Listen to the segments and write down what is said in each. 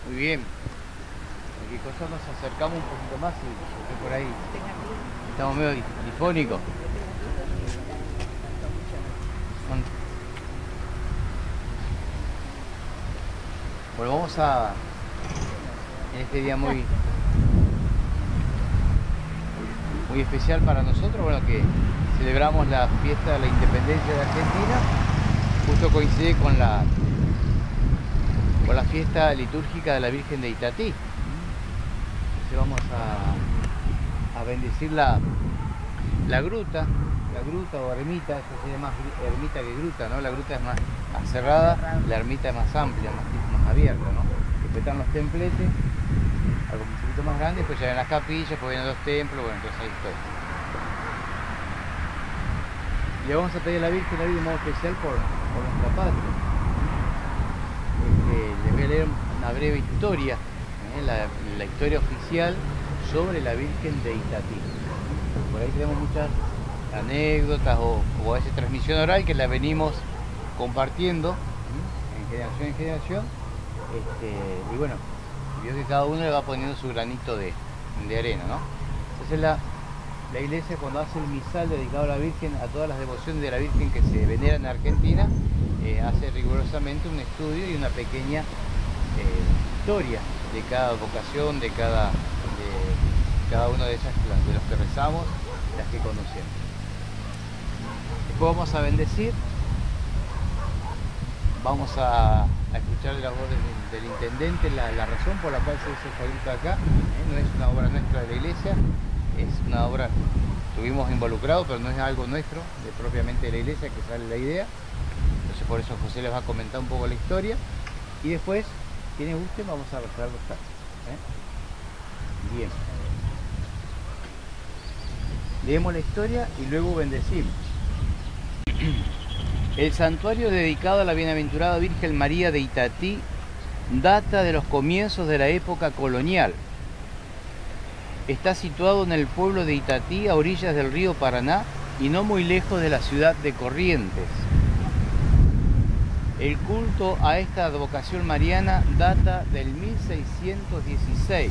Muy bien. Cualquier cosa nos acercamos un poquito más y porque por ahí estamos medio difónicos. Bueno, vamos en este día muy especial para nosotros, bueno, que celebramos la fiesta de la independencia de Argentina, justo coincide con la fiesta litúrgica de la Virgen de Itatí. Entonces vamos a bendecir la gruta o ermita. Esto sería más ermita que gruta, ¿no? La gruta es más cerrada, la ermita es más amplia, más abierta, ¿no? Después están los templetes, algo un poquito más grande, después ya en las capillas, después vienen los templos, bueno, entonces ahí estoy. Le vamos a pedir a la Virgen hoy de modo especial por nuestra patria. Les voy a leer una breve historia, la historia oficial sobre la Virgen de Itatí. Por ahí tenemos muchas anécdotas o a veces transmisión oral que la venimos compartiendo en generación en generación. Y bueno, veo que cada uno le va poniendo su granito de arena, ¿no? Entonces la iglesia, cuando hace el misal dedicado a la Virgen, a todas las devociones de la Virgen que se veneran en Argentina, hace rigurosamente un estudio y una pequeña historia de cada vocación, de cada una de esas, de los que rezamos, las que conocemos. Después vamos a bendecir, vamos a escuchar la voz del intendente, la razón por la cual se hizo esta gruta acá. No es una obra nuestra de la iglesia, es una obra que estuvimos involucrados, pero no es algo nuestro, propiamente de la iglesia, que sale la idea. Entonces por eso José les va a comentar un poco la historia. Y después, quienes gusten, vamos a rezar los santos. Bien. Leemos la historia y luego bendecimos. El santuario dedicado a la bienaventurada Virgen María de Itatí data de los comienzos de la época colonial. Está situado en el pueblo de Itatí, a orillas del río Paraná y no muy lejos de la ciudad de Corrientes. El culto a esta advocación mariana data del 1616.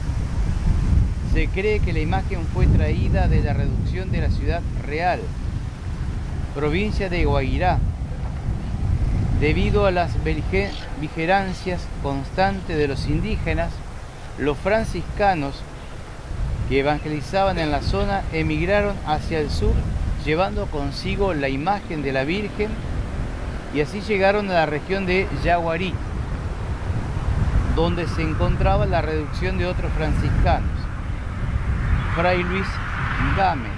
Se cree que la imagen fue traída de la reducción de la ciudad real, provincia de Guairá, debido a las beligerancias constantes de los indígenas. Los franciscanos que evangelizaban en la zona emigraron hacia el sur, llevando consigo la imagen de la Virgen, y así llegaron a la región de Yaguarí, donde se encontraba la reducción de otros franciscanos, Fray Luis Gámez.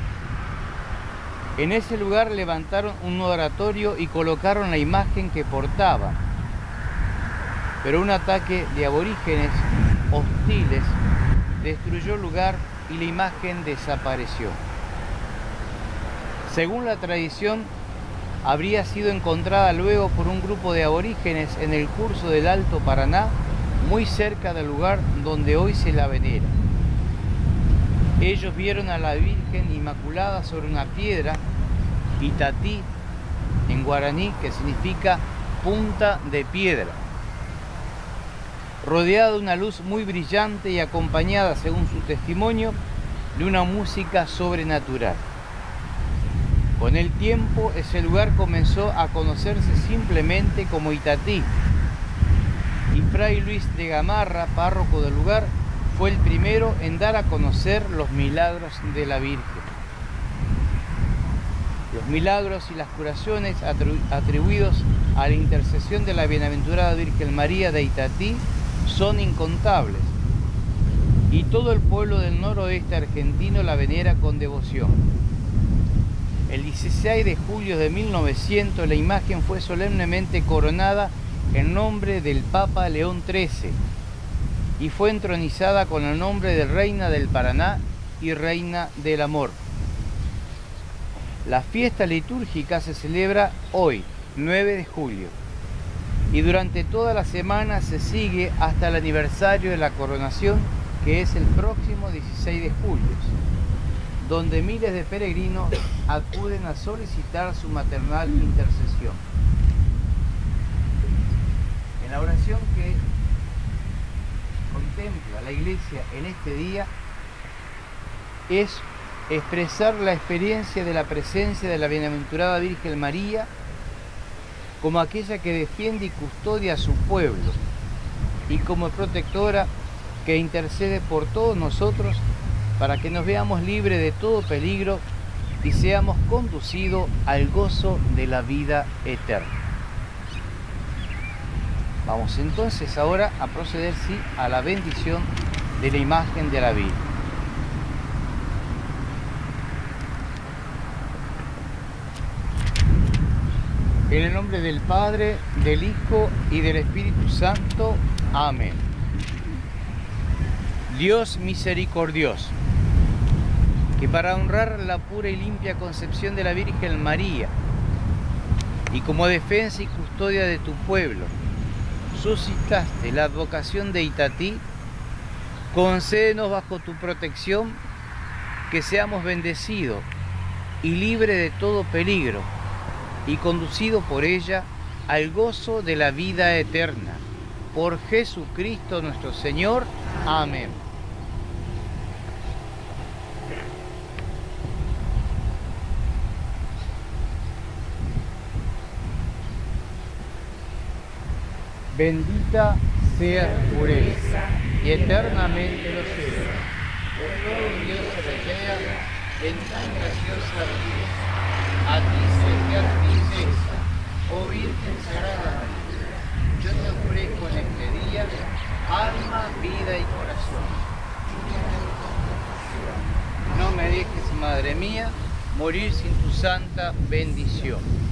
En ese lugar levantaron un oratorio y colocaron la imagen que portaban, pero un ataque de aborígenes hostiles destruyó el lugar y la imagen desapareció. Según la tradición, habría sido encontrada luego por un grupo de aborígenes en el curso del Alto Paraná, muy cerca del lugar donde hoy se la venera. Ellos vieron a la Virgen Inmaculada sobre una piedra, Itatí, en guaraní, que significa punta de piedra, rodeada de una luz muy brillante y acompañada, según su testimonio, de una música sobrenatural. Con el tiempo, ese lugar comenzó a conocerse simplemente como Itatí, y Fray Luis de Gamarra, párroco del lugar, fue el primero en dar a conocer los milagros de la Virgen. Los milagros y las curaciones atribuidos a la intercesión de la bienaventurada Virgen María de Itatí son incontables, y todo el pueblo del noroeste argentino la venera con devoción. El 16 de julio de 1900 la imagen fue solemnemente coronada en nombre del Papa León XIII y fue entronizada con el nombre de Reina del Paraná y Reina del Amor. La fiesta litúrgica se celebra hoy, 9 de julio, y durante toda la semana se sigue hasta el aniversario de la coronación, que es el próximo 16 de julio, donde miles de peregrinos acuden a solicitar su maternal intercesión. En la oración que la Iglesia en este día es expresar la experiencia de la presencia de la bienaventurada Virgen María como aquella que defiende y custodia a su pueblo y como protectora que intercede por todos nosotros para que nos veamos libres de todo peligro y seamos conducidos al gozo de la vida eterna. Vamos entonces ahora a proceder a la bendición de la imagen de la Virgen. En el nombre del Padre, del Hijo y del Espíritu Santo. Amén. Dios misericordioso, que para honrar la pura y limpia concepción de la Virgen María y como defensa y custodia de tu pueblo, suscitaste la advocación de Itatí, concédenos bajo tu protección que seamos bendecidos y libres de todo peligro y conducidos por ella al gozo de la vida eterna. Por Jesucristo nuestro Señor. Amén. Bendita sea tu pureza y eternamente lo será. Por todo Dios se recrea en tan graciosa vida. A ti celestial princesa, oh Virgen Sagrada María, yo te ofrezco en este día alma, vida y corazón. No me dejes, Madre mía, morir sin tu santa bendición.